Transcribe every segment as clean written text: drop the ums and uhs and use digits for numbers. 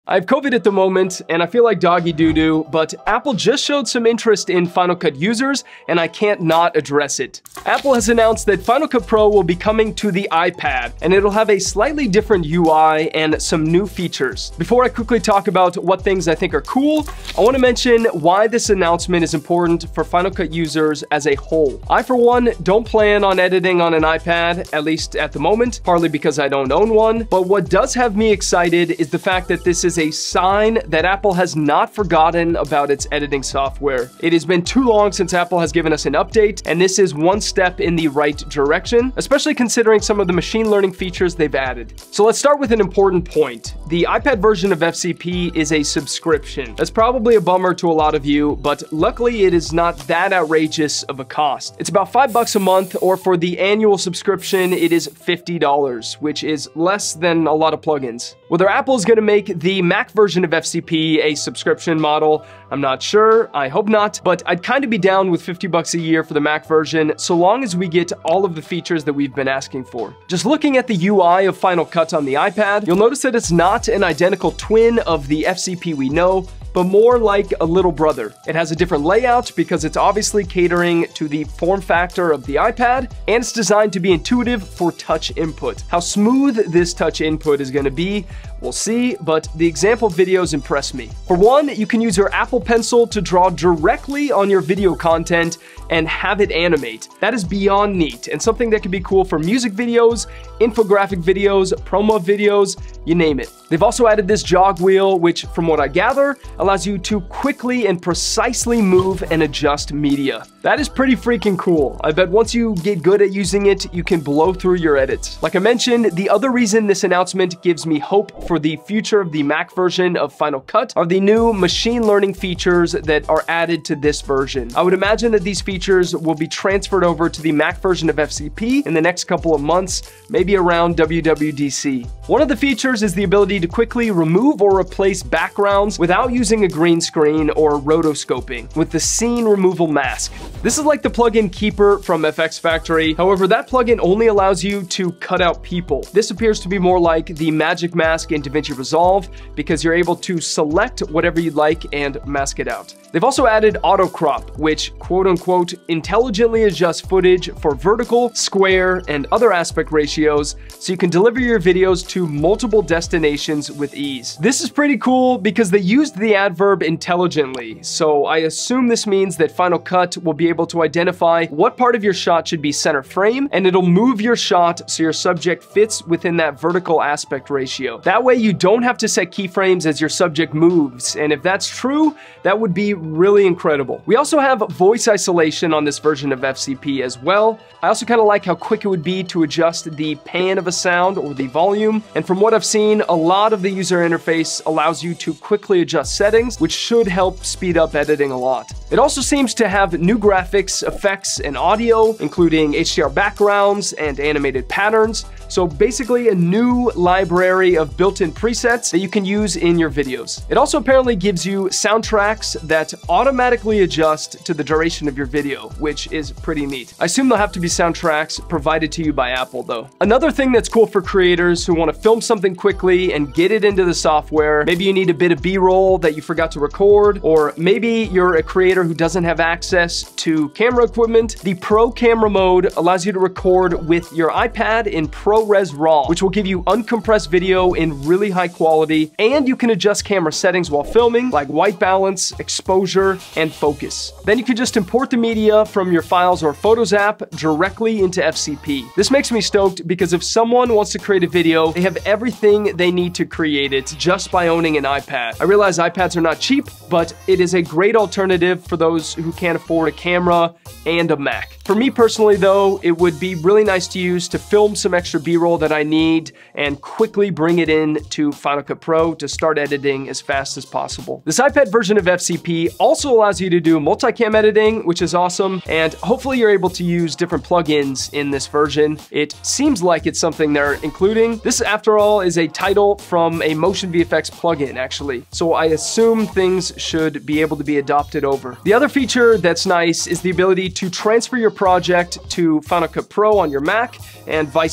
I have COVID at the moment, and I feel like doggy doo-doo, but Apple just showed some interest in Final Cut users, and I can't not address it. Apple has announced that Final Cut Pro will be coming to the iPad, and it'll have a slightly different UI and some new features. Before I quickly talk about what things I think are cool, I want to mention why this announcement is important for Final Cut users as a whole. I, for one, don't plan on editing on an iPad, at least at the moment, partly because I don't own one, but what does have me excited is the fact that this is a sign that Apple has not forgotten about its editing software. It has been too long since Apple has given us an update, and this is one step in the right direction, especially considering some of the machine learning features they've added. So let's start with an important point. The iPad version of FCP is a subscription. That's probably a bummer to a lot of you, but luckily it is not that outrageous of a cost. It's about $5 a month, or for the annual subscription, it is $50, which is less than a lot of plugins. Whether Apple is going to make the Mac version of FCP a subscription model, I'm not sure, I hope not, but I'd kind of be down with $50 a year for the Mac version, so long as we get all of the features that we've been asking for. Just looking at the UI of Final Cut on the iPad, you'll notice that it's not an identical twin of the FCP we know, but more like a little brother. It has a different layout because it's obviously catering to the form factor of the iPad, and it's designed to be intuitive for touch input. How smooth this touch input is going to be, we'll see, but the example videos impress me. For one, you can use your Apple Pencil to draw directly on your video content and have it animate. That is beyond neat, and something that could be cool for music videos, infographic videos, promo videos, you name it. They've also added this jog wheel, which, from what I gather, allows you to quickly and precisely move and adjust media. That is pretty freaking cool. I bet once you get good at using it, you can blow through your edits. Like I mentioned, the other reason this announcement gives me hope for the future of the Mac version of Final Cut are the new machine learning features that are added to this version. I would imagine that these features will be transferred over to the Mac version of FCP in the next couple of months, maybe around WWDC. One of the features is the ability to quickly remove or replace backgrounds without using a green screen or rotoscoping with the scene removal mask. This is like the plugin Keeper from FX Factory. However, that plugin only allows you to cut out people. This appears to be more like the magic mask in DaVinci Resolve because you're able to select whatever you'd like and mask it out. They've also added auto crop, which quote-unquote intelligently adjusts footage for vertical, square, and other aspect ratios so you can deliver your videos to multiple destinations with ease. This is pretty cool because they used the adverb intelligently, so I assume this means that Final Cut will be able to identify what part of your shot should be center frame, and it'll move your shot so your subject fits within that vertical aspect ratio. That way you don't have to set keyframes as your subject moves, and if that's true, that would be really incredible. We also have voice isolation on this version of FCP as well. I also kind of like how quick it would be to adjust the pan of a sound or the volume, and from what I've seen, a lot of the user interface allows you to quickly adjust settings, which should help speed up editing a lot. It also seems to have new graphics, effects, and audio, including HDR backgrounds and animated patterns. So basically a new library of built-in presets that you can use in your videos. It also apparently gives you soundtracks that automatically adjust to the duration of your video, which is pretty neat. I assume they'll have to be soundtracks provided to you by Apple though. Another thing that's cool for creators who want to film something quickly and get it into the software, maybe you need a bit of B-roll that you forgot to record, or maybe you're a creator who doesn't have access to camera equipment, the Pro Camera mode allows you to record with your iPad in ProRes RAW, which will give you uncompressed video in really high quality, and you can adjust camera settings while filming, like white balance, exposure, and focus. Then you can just import the media from your Files or Photos app directly into FCP. This makes me stoked because if someone wants to create a video, they have everything they need to create it just by owning an iPad. I realize iPads are not cheap, but it is a great alternative for those who can't afford a camera and a Mac. For me personally though, it would be really nice to use to film some extra B-roll that I need and quickly bring it in to Final Cut Pro to start editing as fast as possible. This iPad version of FCP also allows you to do multicam editing, which is awesome, and hopefully you're able to use different plugins in this version. It seems like it's something they're including. This, after all, is a title from a motion VFX plugin, actually, so I assume things should be able to be adopted over. The other feature that's nice is the ability to transfer your project to Final Cut Pro on your Mac and vice versa.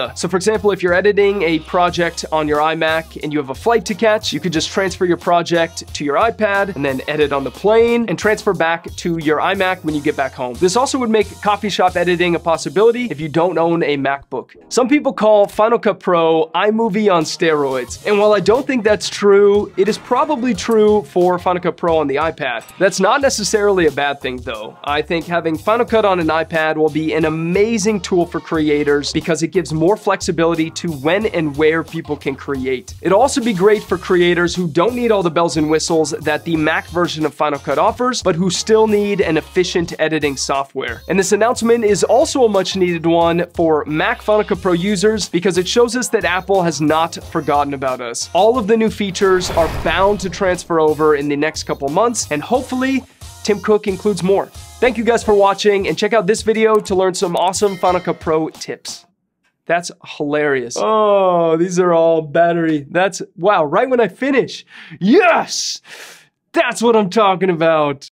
data. So for example, if you're editing a project on your iMac and you have a flight to catch, you could just transfer your project to your iPad and then edit on the plane and transfer back to your iMac when you get back home. This also would make coffee shop editing a possibility if you don't own a MacBook. Some people call Final Cut Pro iMovie on steroids. And while I don't think that's true, it is probably true for Final Cut Pro on the iPad. That's not necessarily a bad thing though. I think having Final Cut on an iPad will be an amazing tool for creators because it gives more flexibility to when and where people can create. It'll also be great for creators who don't need all the bells and whistles that the Mac version of Final Cut offers, but who still need an efficient editing software. And this announcement is also a much needed one for Mac Final Cut Pro users because it shows us that Apple has not forgotten about us. All of the new features are bound to transfer over in the next couple months, and hopefully Tim Cook includes more. Thank you guys for watching, and check out this video to learn some awesome Final Cut Pro tips. That's hilarious. Oh, these are all battery. Wow, right when I finish. Yes! That's what I'm talking about.